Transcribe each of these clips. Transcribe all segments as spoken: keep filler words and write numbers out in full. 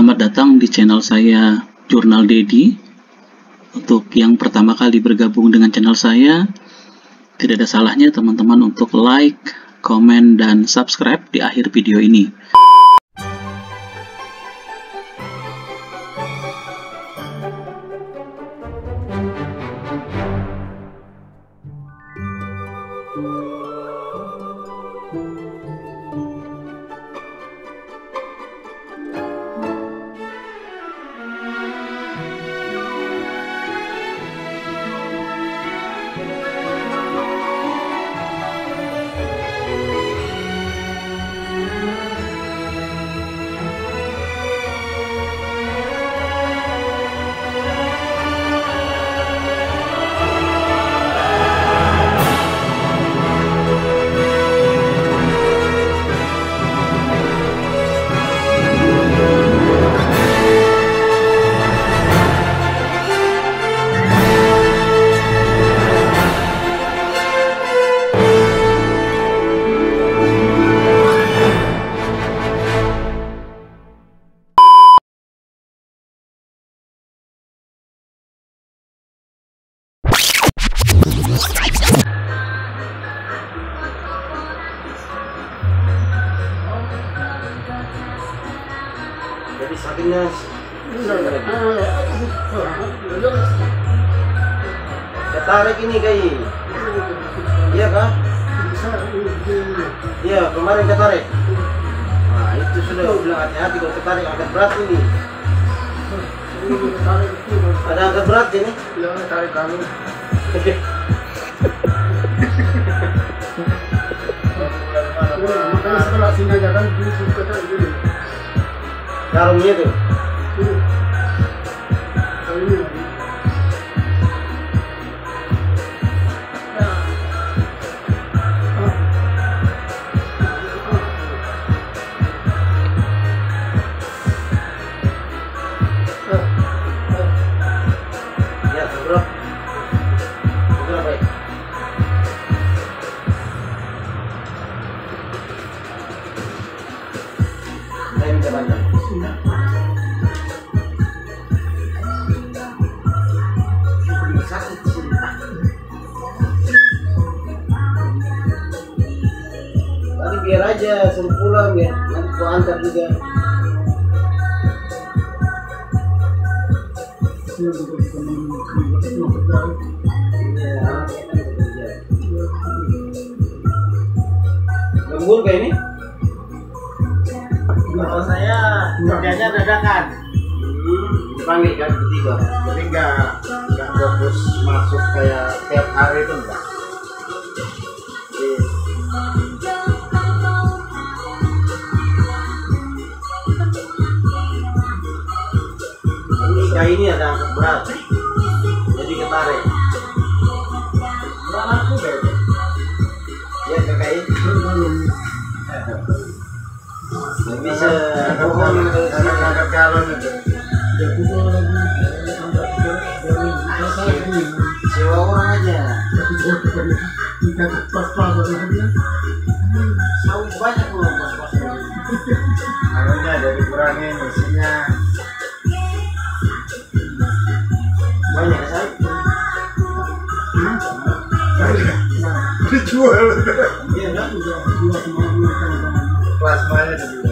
Selamat datang di channel saya, Jurnal Dedi. Untuk yang pertama kali bergabung dengan channel saya, tidak ada salahnya teman-teman untuk like, komen, dan subscribe di akhir video ini. Jadi sakitnya ketarik ini kayak iya kah? Iya kemarin ketarik. Nah itu sudah bilang hati-hati kalau ketarik angkat berat ini. Ada angkat berat ini? Iya tarik kamu. Makanya setelah sini aja kan suka tarik dulu. Karungnya tuh. Ya, bro. Berapa ya? Saya minta bantuan. Sakit sih. Tadi biar aja suruh pulang ya, nanti gua antar juga. Lembur kayak ini? Kalau saya kerjanya dadakan. Dipanggil kan ketiga. Jadi nggak nggak fokus masuk kayak tiap hari itu enggak. Ini kayak ini ada angkat berat, jadi ketarik. Berapa aku deh? Ya kayak ini. Nggak bisa bohong angkat galon itu. Sewa orang aja. Sawit banyak loh pas-pas. Harusnya dari kurangin isinya. Banyak ya sawit. Dijual. Iya kan? Kelas mana dijual?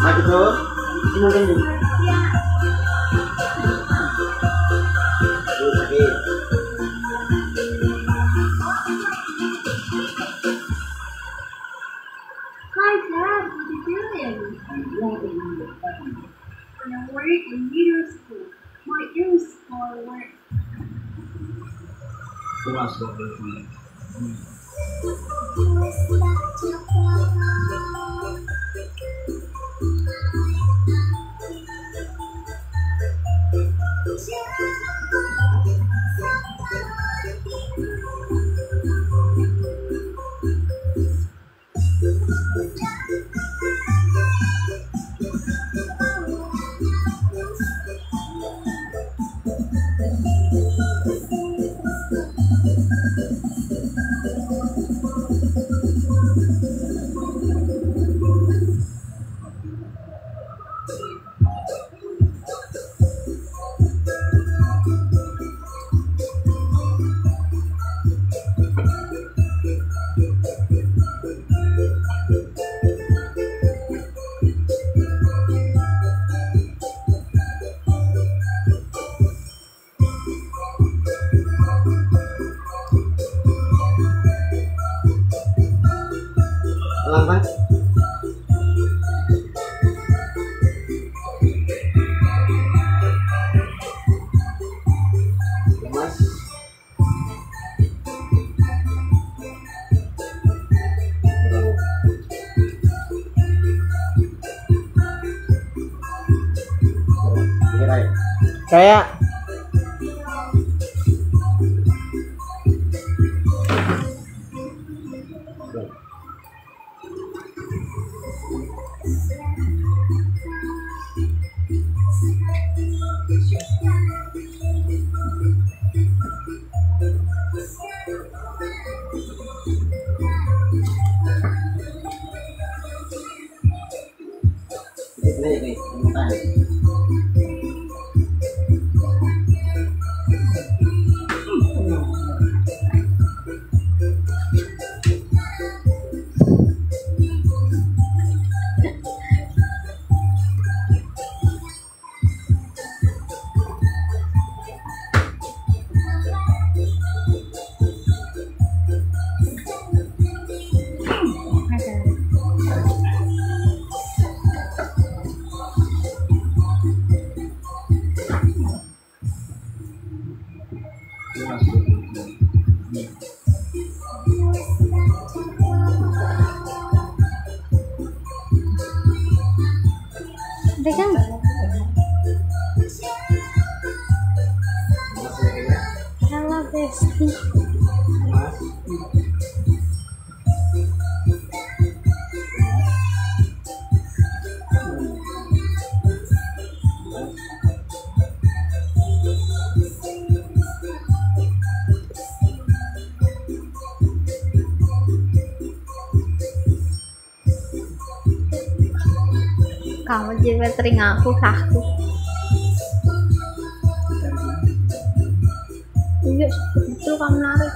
Maju terus. Mungkin dulu. Terus sakit. Hi, Dad. What are you doing? I work in middle school. My ears for work. Masuk. Lambat. Mas. Kayak ini ini entah. Pegang. Halo, Besti. Kamu juga teringat aku kaku. Iya, betul kamu narik.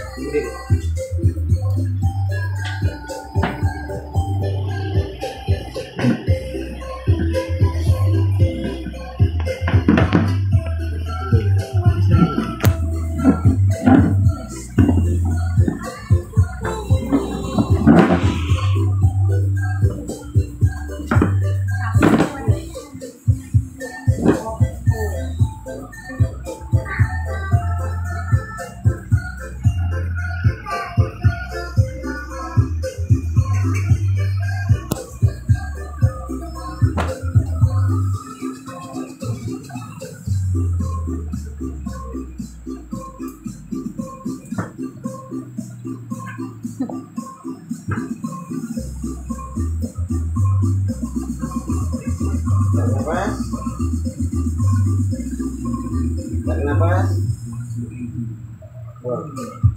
Nafas. Tarik nafas. Buang.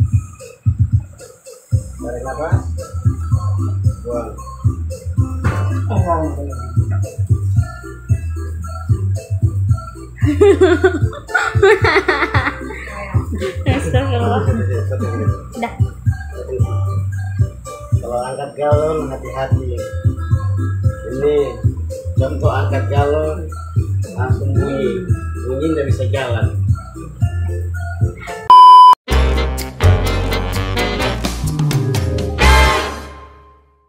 Tarik nafas. Buang. Astagfirullah. Udah. Kalau angkat galon hati-hati. Ini contoh angkat galon langsung bunyi bunyi nggak bisa jalan.